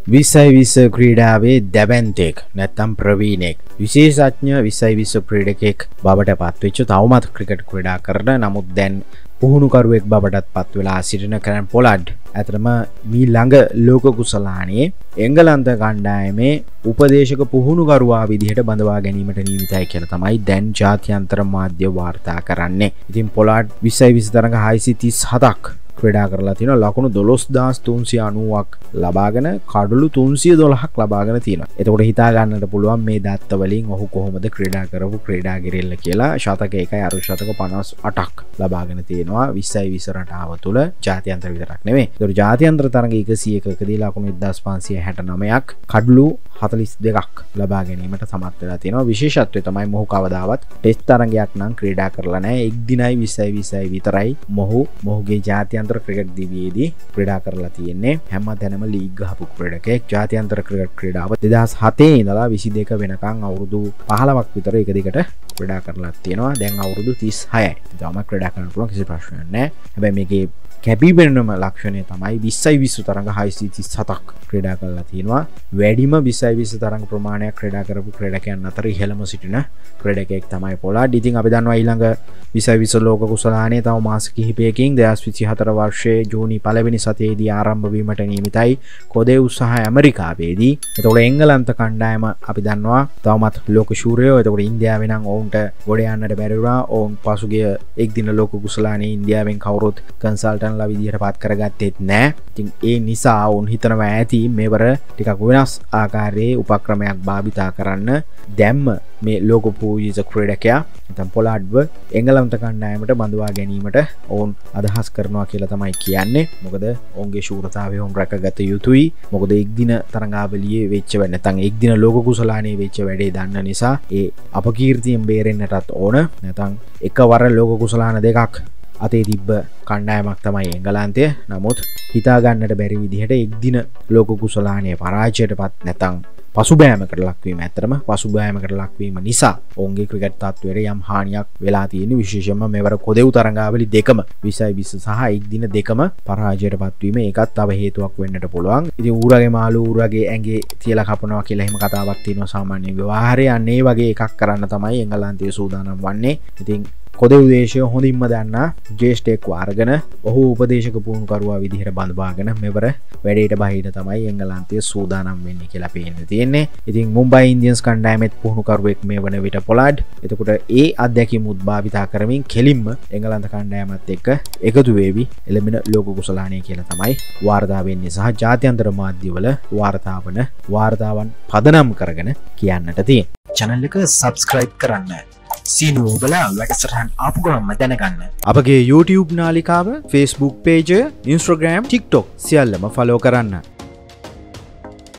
2020 ක්‍රීඩාවේ දැවැන්තෙක් නැත්තම් ප්‍රවීණෙක් විශේෂඥ 2020 ක්‍රීඩකෙක් බවට පත්වෙච්ච තවමත් ක්‍රිකට් ක්‍රීඩා කරන නමුත් දැන් පුහුණුකරුවෙක් බවටත් පත් වෙලා සිටින කරන් පොලාඩ් ඇතරම මී ළඟ ලෝක කුසලානේ එංගලන්ත කණ්ඩායමේ උපදේශක පුහුණුකරුවා විදිහට බඳවා ගැනීමට නියමිතයි කියලා තමයි දැන් ජාත්‍යන්තර මාධ්‍ය වාර්තා කරන්නේ. ඉතින් පොලාඩ් 2020 තරඟ 637ක් ක්‍රීඩා කරලා තියෙනවා. ලකුණු 12390ක් ලබාගෙන කඩලු 312ක් ලබාගෙන තියෙනවා. එතකොට හිතා ගන්නට පුළුවන් මේ දත්ත වලින් ඔහු කොහොමද ක්‍රීඩා කරපු ක්‍රීඩා ගිරෙල්ල කියලා. ශතක 1යි අර්ධශතක 58ක් ලබාගෙන තියෙනවා 2020 රටාව තුල ජාත්‍යන්තර විතරක් නෙමෙයි. ඒතකොට ජාත්‍යන්තර තරඟ 101කදී ලකුණු 1569ක් කඩලු 42ක් ලබා ගැනීමට සමත් වෙලා තියෙනවා. විශේෂත්වය තමයි මොහු කවදාවත් ටෙස්ට් තරඟයක් නම් ක්‍රීඩා කරලා නැහැ. එක් දිනයි 2020යි විතරයි මොහුගේ ජාත්‍යන්තර ක්‍රිකට් දිවියේදී ක්‍රීඩා කරලා තියෙන්නේ. හැමතැනම ලීග් ගහපු ක්‍රීඩකෙක්. ජාත්‍යන්තර ක්‍රිකට් ක්‍රීඩාව 2007 ඉඳලා 22 වෙනකන් අවුරුදු 15ක් විතර එක දිගට ක්‍රීඩා කරලා තියෙනවා. දැන් අවුරුදු 36යි. තාම ක්‍රීඩා කරන්න පුළුවන් කිසි ප්‍රශ්නයක් නැහැ. හැබැයි මේකේ කැපිපෙනෙනම ලක්ෂණය තමයි 2020 තරඟ 637ක් ක්‍රීඩා කරලා තියෙනවා. වැඩිම 2020 තරඟ ප්‍රමාණයක් ක්‍රීඩා කරපු ක්‍රීඩකයන් අතර ඉහළම සිටින ක්‍රීඩකයෙක් තමයි පොලාඩ්. ඉතින් අපි දන්නවා ඊළඟ 2020 ලෝක කුසලානේ තව මාස කිහිපයකින් 2024 වර්ෂයේ ජූනි 1 වෙනි සතියේදී ආරම්භ වීමට නියමිතයි කොදෙව් සහ ඇමරිකාවේදී. එතකොට එංගලන්ත කණ්ඩායම අපි දන්නවා තවමත් ලෝක ශූරයෝ. එතකොට ඉන්දියාවේ නම් ඔවුන්ට ගොඩ යන්නට බැරි වුණා. ඔවුන් පසුගිය එක් දින ලෝක කුසලානේ ඉන්දියාවෙන් කවුරුත් කන්සල්ටන්ට්ලා විදිහට පත් කරගත්තෙත් නැහැ. ඉතින් ඒ නිසා ඔවුන් හිතනවා ඇති මේවර ටිකක් වෙනස් ආකාරයේ උපක්‍රමයක් භාවිතා කරන්න දැම්ම මේ ලෝක පූජිත ක්‍රීඩකයා නැත්නම් පොලාඩ්ව එංගලන්ත කණ්ඩායමට බඳවා ගැනීමට ඔවුන් අදහස් කරනවා කියලා තමයි කියන්නේ. මොකද ඔවුන්ගේ ශූරතාවය ඔවුන් රැකගත යුතුයි. මොකද එක් දින තරඟාවලියේ වෙච්ච වැඩ නැත්නම් එක් දින ලෝක කුසලානේ වෙච්ච වැඩේ දන්න නිසා ඒ අපකීර්තියෙන් බේරෙන්නටත් ඕන. නැත්නම් එකවර ලෝක කුසලාන දෙකක් අතේ තිබ්බ කණ්ඩායමක් තමයි එංගලන්තය. නමුත් හිතා ගන්නට බැරි විදිහට එක් දින ලෝක කුසලානයේ පරාජයටපත් නැත්නම් පසුබෑමකට ලක්වීම ඇතරම පසුබෑමකට ලක්වීම නිසා ඔවුන්ගේ ක්‍රිකට් තත්ත්වයට යම් හානියක් වෙලා තියෙන. විශේෂයෙන්ම මෙවර කොදෙව් තරඟාවලි දෙකම 2020 සහ එක් දින දෙකම පරාජයටපත් වීම ඒකත් තව හේතුවක් වෙන්නට පුළුවන්. ඉතින් ඌරගේ මාළු ඌරගේ ඇඟේ තියලා කපනවා කියලා එහෙම කතාවක් තියෙනවා සාමාන්‍ය ව්‍යවහාරයේ. අන්න ඒ වගේ එකක් කරන්න තමයි එංගලන්තයේ සූදානම් වන්නේ. ඉතින් කොදෙව් දේශය හොඳින්ම දන්නා ජේෂ්ඨයෙක් වාර්ගන ඔහු උපදේශක පුහුණුකරුවා විදිහට බඳවාගෙන මෙවර වැඩේට බහින්න තමයි එංගලන්තයේ සූදානම් වෙන්නේ කියලා පේන්න තියෙන්නේ. ඉතින් මුම්බයි ඉන්දියන්ස් කණ්ඩායමේ පුහුණුකරුවෙක් මේ වන විට පොලාඩ්. එතකොට ඒ අත්දැකීමුත් භාවිතා කරමින් කෙලින්ම එංගලන්ත කණ්ඩායමත් එක්ක එකතු වෙවි එළඹෙන ලෝක කුසලානේ කියලා තමයි වාර්තා වෙන්නේ සහ ජාත්‍යන්තර මාධ්‍යවල වාර්තාවන් පදනම් කරගෙන කියන්නට තියෙන්නේ. channel එක subscribe කරන්න. සීනුව ඔබලා වැඩසටහන් ආපු ගමන්ම දැනගන්න. අපගේ YouTube නාලිකාව, Facebook page, Instagram, TikTok සියල්ලම follow කරන්න.